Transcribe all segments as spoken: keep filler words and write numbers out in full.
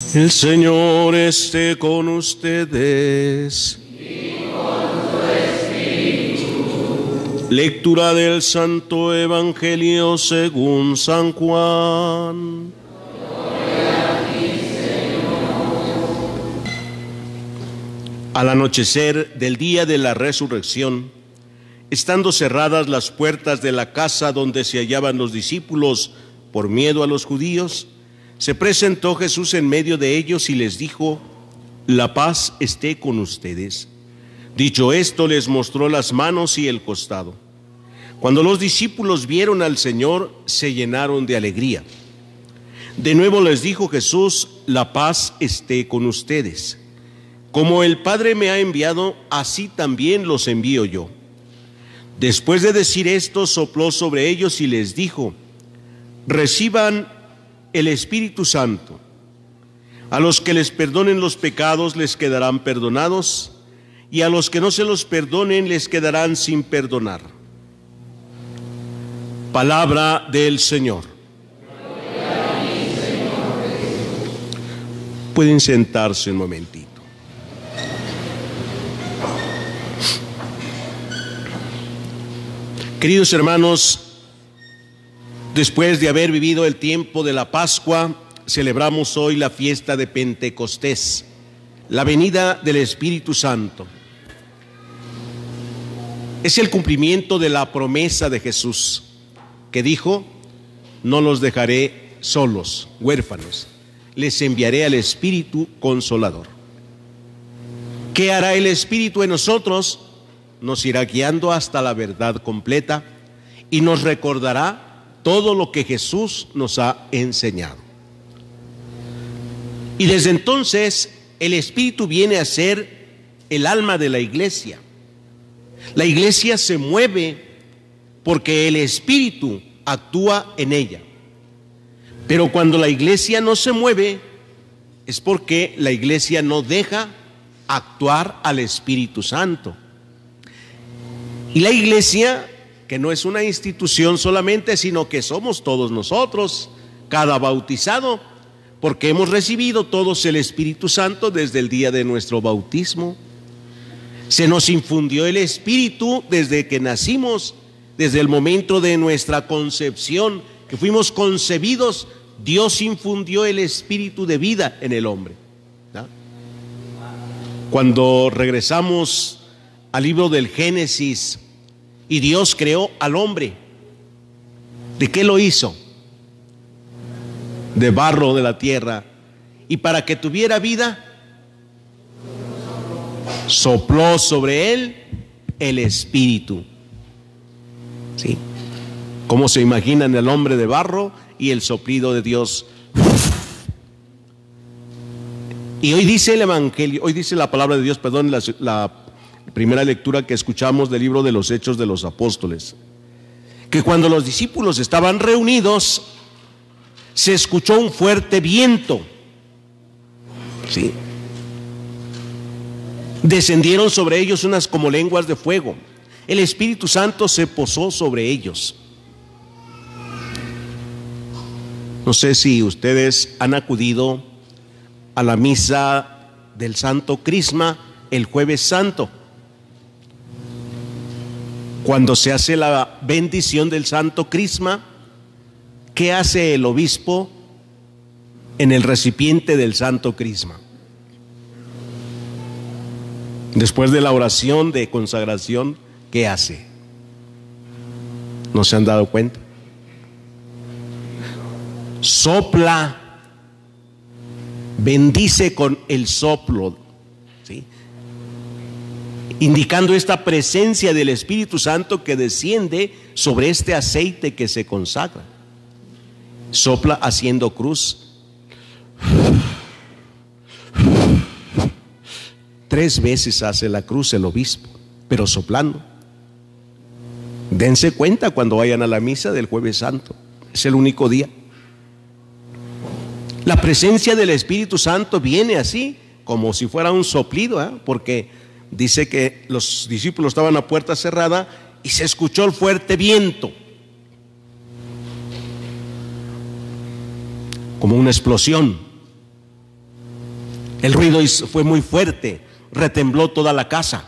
El Señor esté con ustedes. Y con tu espíritu. Lectura del Santo Evangelio según San Juan. Gloria a ti, Señor. Al anochecer del día de la resurrección, estando cerradas las puertas de la casa donde se hallaban los discípulos por miedo a los judíos, se presentó Jesús en medio de ellos y les dijo: la paz esté con ustedes. Dicho esto, les mostró las manos y el costado. Cuando los discípulos vieron al Señor, se llenaron de alegría. De nuevo les dijo Jesús: la paz esté con ustedes. Como el Padre me ha enviado, así también los envío yo. Después de decir esto, sopló sobre ellos y les dijo: reciban el Espíritu Santo. A los que les perdonen los pecados les quedarán perdonados, y a los que no se los perdonen les quedarán sin perdonar. Palabra del Señor. Gloria a ti, Señor Jesús. Pueden sentarse un momentito. Queridos hermanos, después de haber vivido el tiempo de la Pascua, celebramos hoy la fiesta de Pentecostés, la venida del Espíritu Santo. Es el cumplimiento de la promesa de Jesús, que dijo: no los dejaré solos, huérfanos, les enviaré al Espíritu Consolador. ¿Qué hará el Espíritu en nosotros? Nos irá guiando hasta la verdad completa y nos recordará todo lo que Jesús nos ha enseñado. Y desde entonces el Espíritu viene a ser el alma de la iglesia. La iglesia se mueve porque el Espíritu actúa en ella. Pero cuando la iglesia no se mueve, es porque la iglesia no deja actuar al Espíritu Santo. Y la iglesia, que no es una institución solamente, sino que somos todos nosotros, cada bautizado, porque hemos recibido todos el Espíritu Santo desde el día de nuestro bautismo. Se nos infundió el Espíritu desde que nacimos, desde el momento de nuestra concepción, que fuimos concebidos. Dios infundió el Espíritu de vida en el hombre, ¿no? Cuando regresamos al libro del Génesis, y Dios creó al hombre, ¿de qué lo hizo? De barro de la tierra. Y para que tuviera vida, sopló sobre él el Espíritu. ¿Sí? ¿Cómo se imaginan el hombre de barro y el soplido de Dios? Y hoy dice el Evangelio, hoy dice la palabra de Dios, perdón, la, la primera lectura que escuchamos del libro de los Hechos de los Apóstoles, que cuando los discípulos estaban reunidos, se escuchó un fuerte viento. ¿Sí? Descendieron sobre ellos unas como lenguas de fuego. El Espíritu Santo se posó sobre ellos. No sé si ustedes han acudido a la misa del Santo Crisma el Jueves Santo, cuando se hace la bendición del Santo Crisma. ¿Qué hace el obispo en el recipiente del Santo Crisma? Después de la oración de consagración, ¿qué hace? ¿No se han dado cuenta? Sopla, bendice con el soplo, ¿sí? Indicando esta presencia del Espíritu Santo que desciende sobre este aceite que se consagra. Sopla haciendo cruz. Tres veces hace la cruz el obispo, pero soplando. Dense cuenta cuando vayan a la misa del Jueves Santo. Es el único día. La presencia del Espíritu Santo viene así, como si fuera un soplido, ¿eh? Porque dice que los discípulos estaban a puerta cerrada y se escuchó el fuerte viento, como una explosión. El ruido fue muy fuerte, retembló toda la casa.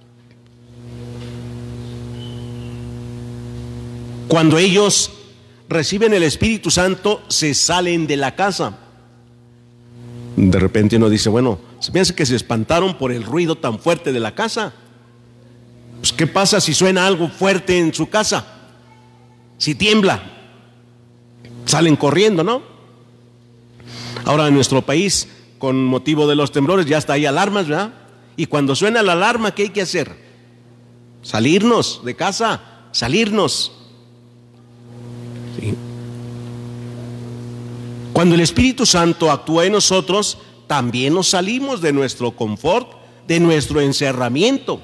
Cuando ellos reciben el Espíritu Santo, se salen de la casa. De repente uno dice, bueno, se piensa que se espantaron por el ruido tan fuerte de la casa. Pues, ¿qué pasa si suena algo fuerte en su casa? Si tiembla, salen corriendo, ¿no? Ahora en nuestro país, con motivo de los temblores, ya está hay alarmas, ¿verdad? Y cuando suena la alarma, ¿qué hay que hacer? Salirnos de casa, salirnos. ¿Sí? Cuando el Espíritu Santo actúa en nosotros, también nos salimos de nuestro confort, de nuestro encerramiento.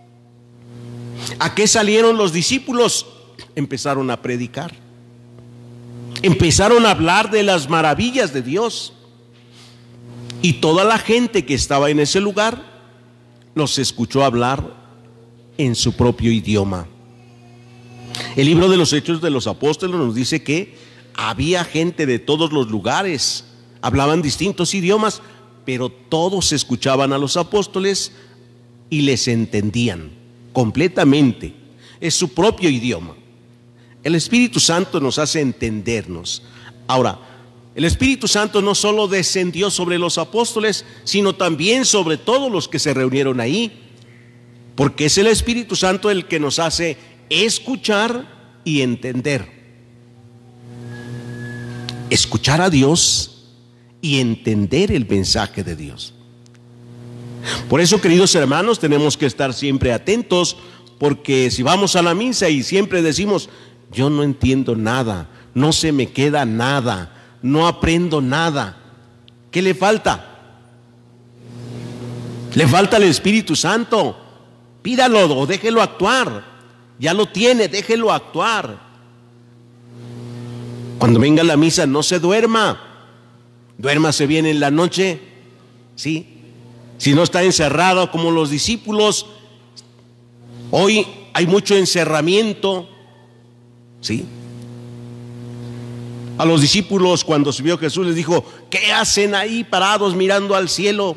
¿A qué salieron los discípulos? Empezaron a predicar. Empezaron a hablar de las maravillas de Dios. Y toda la gente que estaba en ese lugar los escuchó hablar en su propio idioma. El libro de los Hechos de los Apóstoles nos dice que había gente de todos los lugares, hablaban distintos idiomas, pero todos escuchaban a los apóstoles y les entendían completamente. Es su propio idioma. El Espíritu Santo nos hace entendernos. Ahora, el Espíritu Santo no solo descendió sobre los apóstoles, sino también sobre todos los que se reunieron ahí, porque es el Espíritu Santo el que nos hace escuchar y entender. Escuchar a Dios y entender el mensaje de Dios. Por eso, queridos hermanos, tenemos que estar siempre atentos, porque si vamos a la misa y siempre decimos, yo no entiendo nada, no se me queda nada, no aprendo nada, ¿qué le falta? Le falta el Espíritu Santo. Pídalo o déjelo actuar. Ya lo tiene, déjelo actuar. Cuando venga la misa, no se duerma. Duérmase bien en la noche, ¿sí? Si no está encerrado como los discípulos. Hoy hay mucho encerramiento, ¿sí? A los discípulos, cuando subió Jesús, les dijo, ¿qué hacen ahí parados mirando al cielo?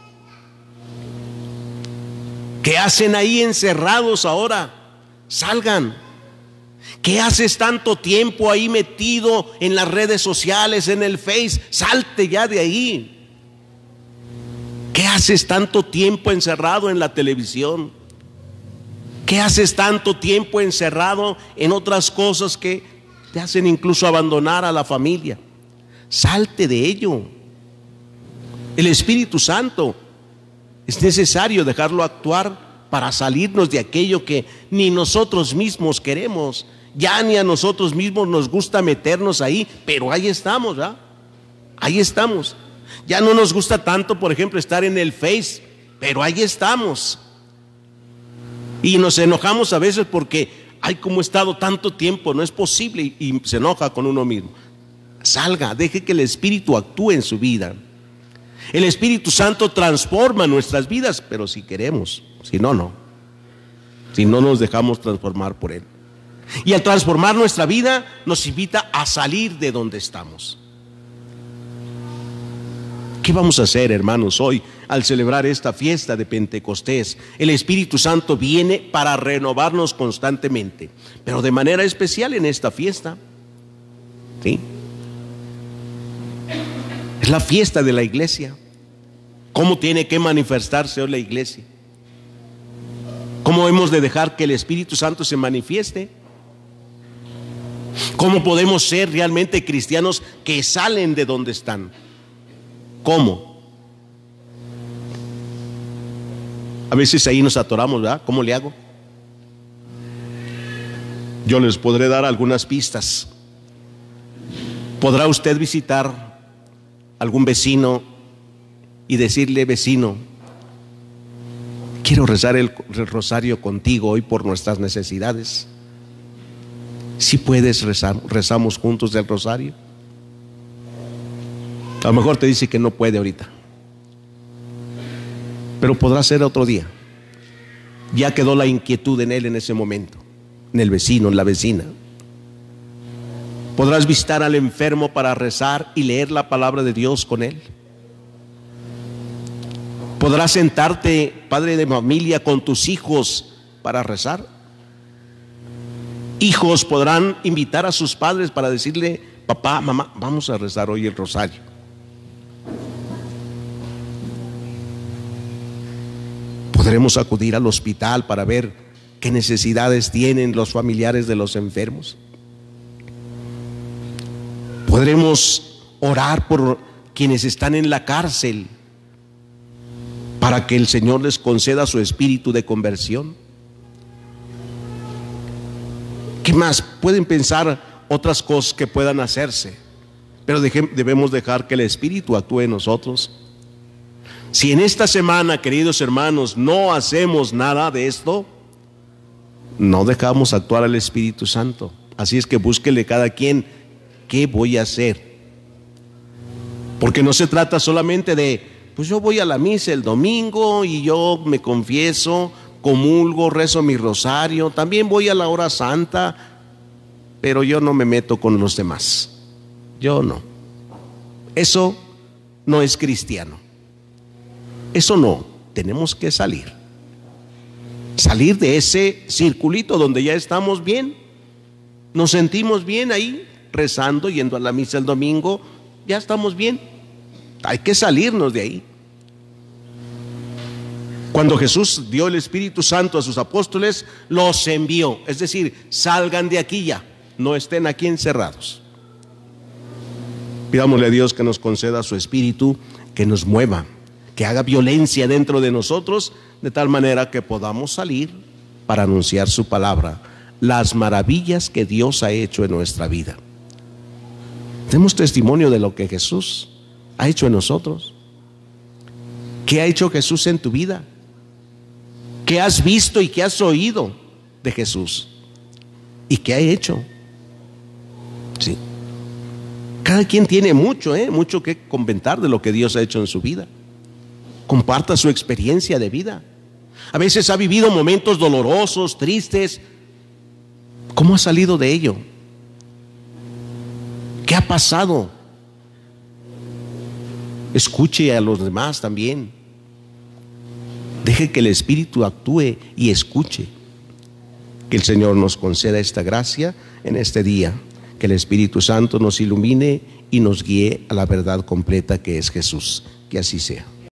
¿Qué hacen ahí encerrados ahora? Salgan. ¿Qué haces tanto tiempo ahí metido en las redes sociales, en el Face? Salte ya de ahí. ¿Qué haces tanto tiempo encerrado en la televisión? ¿Qué haces tanto tiempo encerrado en otras cosas que te hacen incluso abandonar a la familia? Salte de ello. El Espíritu Santo es necesario dejarlo actuar para salirnos de aquello que ni nosotros mismos queremos. Ya ni a nosotros mismos nos gusta meternos ahí, pero ahí estamos, ¿verdad? Ahí estamos. Ya no nos gusta tanto, por ejemplo, estar en el Face, pero ahí estamos. Y nos enojamos a veces porque, ay, como he estado tanto tiempo, no es posible, y, y se enoja con uno mismo. Salga, deje que el Espíritu actúe en su vida. El Espíritu Santo transforma nuestras vidas, pero si queremos, si no, no. Si no nos dejamos transformar por Él. Y al transformar nuestra vida, nos invita a salir de donde estamos. ¿Qué vamos a hacer, hermanos, hoy al celebrar esta fiesta de Pentecostés? El Espíritu Santo viene para renovarnos constantemente, pero de manera especial en esta fiesta. ¿Sí? Es la fiesta de la iglesia. ¿Cómo tiene que manifestarse hoy la iglesia? ¿Cómo hemos de dejar que el Espíritu Santo se manifieste? ¿Cómo podemos ser realmente cristianos que salen de donde están? ¿Cómo? A veces ahí nos atoramos, ¿verdad? ¿Cómo le hago? Yo les podré dar algunas pistas. ¿Podrá usted visitar algún vecino y decirle, vecino, quiero rezar el rosario contigo hoy por nuestras necesidades? Si puedes rezar, rezamos juntos el rosario. A lo mejor te dice que no puede ahorita, pero podrá ser otro día. Ya quedó la inquietud en él en ese momento, en el vecino, en la vecina. Podrás visitar al enfermo para rezar y leer la palabra de Dios con él. ¿Podrás sentarte, padre de familia, con tus hijos para rezar? Hijos podrán invitar a sus padres para decirle: papá, mamá, vamos a rezar hoy el rosario. Podremos acudir al hospital para ver qué necesidades tienen los familiares de los enfermos. Podremos orar por quienes están en la cárcel para que el Señor les conceda su espíritu de conversión. ¿Qué más? Pueden pensar otras cosas que puedan hacerse, pero debemos dejar que el Espíritu actúe en nosotros. Si en esta semana, queridos hermanos, no hacemos nada de esto, no dejamos actuar al Espíritu Santo. Así es que búsquele cada quien: ¿qué voy a hacer? Porque no se trata solamente de, pues yo voy a la misa el domingo y yo me confieso, comulgo, rezo mi rosario, también voy a la hora santa, pero yo no me meto con los demás. Yo no. Eso no es cristiano. Eso no. Tenemos que salir. Salir de ese circulito donde ya estamos bien. Nos sentimos bien ahí, rezando, yendo a la misa el domingo, ya estamos bien. Hay que salirnos de ahí. Cuando Jesús dio el Espíritu Santo a sus apóstoles, los envió, es decir, salgan de aquí ya, no estén aquí encerrados. Pidámosle a Dios que nos conceda su Espíritu, que nos mueva, que haga violencia dentro de nosotros, de tal manera que podamos salir para anunciar su palabra, las maravillas que Dios ha hecho en nuestra vida. Demos testimonio de lo que Jesús ha hecho en nosotros. ¿Qué ha hecho Jesús en tu vida? ¿Qué has visto y qué has oído de Jesús? ¿Y qué ha hecho? Sí. Cada quien tiene mucho, ¿eh? mucho que comentar de lo que Dios ha hecho en su vida. Comparta su experiencia de vida. A veces ha vivido momentos dolorosos, tristes. ¿Cómo ha salido de ello? ¿Qué ha pasado? Escuche a los demás también. Deje que el Espíritu actúe y escuche. Que el Señor nos conceda esta gracia en este día. Que el Espíritu Santo nos ilumine y nos guíe a la verdad completa que es Jesús. Que así sea.